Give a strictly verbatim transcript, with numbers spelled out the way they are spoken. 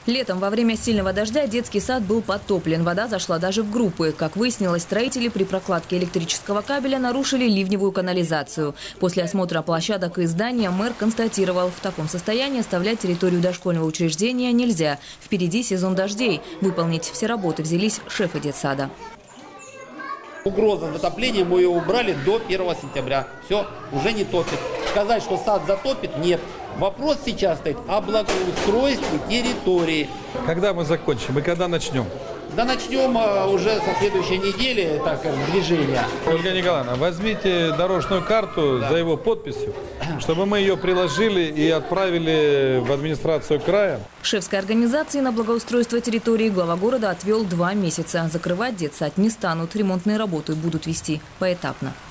Летом во время сильного дождя детский сад был подтоплен. Вода зашла даже в группы. Как выяснилось, строители при прокладке электрического кабеля нарушили ливневую канализацию. После осмотра площадок и здания мэр констатировал, в таком состоянии оставлять территорию дошкольного учреждения нельзя. Впереди сезон дождей. Выполнить все работы взялись шефы детсада. Угроза затопления, мы ее убрали до первого сентября. Все, уже не топит. Сказать, что сад затопит, нет. Вопрос сейчас стоит о благоустройстве территории. Когда мы закончим и когда начнем? Да начнем уже со следующей недели, так скажем, движение. Ольга Николаевна, возьмите дорожную карту да. за его подписью, чтобы мы ее приложили и отправили в администрацию края. Шефской организации на благоустройство территории глава города отвел два месяца. Закрывать детсад не станут, ремонтные работы будут вести поэтапно.